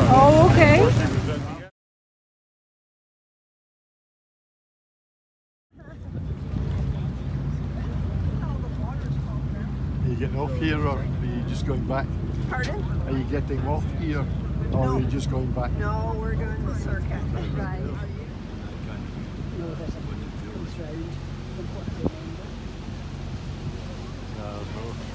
Oh, okay. Are you getting off here or are you just going back? Pardon? Are you getting off here or are you just going back? No, we're doing the circuit. Right. No,